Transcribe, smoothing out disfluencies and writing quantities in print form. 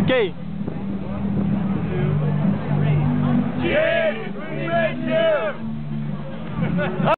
Okay. 1, 2, 3. Cheers! We miss you!